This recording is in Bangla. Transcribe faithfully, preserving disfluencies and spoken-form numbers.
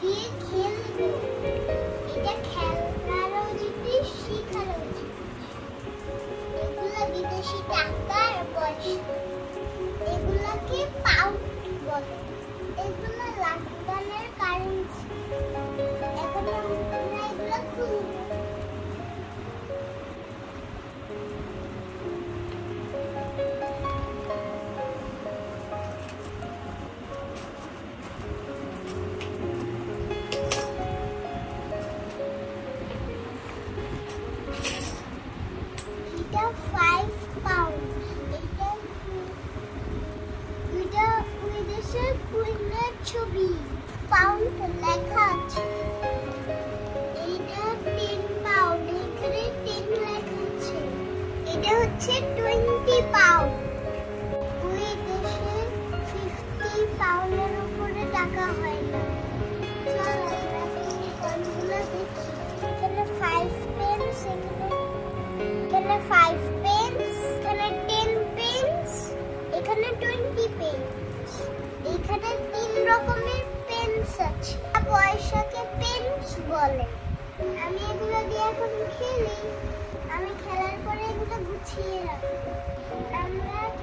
দিয়ে খেলবো। এটা খেলারও জিনিস, শিখারও জিনিস। এগুলা বিদেশি টাকা আর পয়সা, এগুলাকে পাউন্ড বলে। এগুলো লন্ডনের কারেন্সি। এখন আমরা এগুলো খুলবো। এটা ফাইভ পাউন্ড। এটা এটা ওই দেশের কুইনের ছবি, পাউন্ড লেখা আছে। এটা টেন পাউন্ড, এখানে টেন লেখা আছে। এটা হচ্ছে টোয়েন্টি পাউন্ড। ওই দেশে ফিফটি পাউন্ডের উপরে টাকা হয় না। চল আমরা এই কয়েনগুলো দেখি। এখানে ফাইভ পেন্স, এখানে এখানে ফাইভ পেন্স, এখানে টেন পেন্স, এখানে টোয়েন্টি পেন্স। এখানে তিন রকমের পেন্স আছে। পয়সাকে পেন্স বলে। আমি এগুলো দিয়ে এখন খেলি। আমি খেলার পরে এগুলো গুছিয়ে রাখবো। আমরা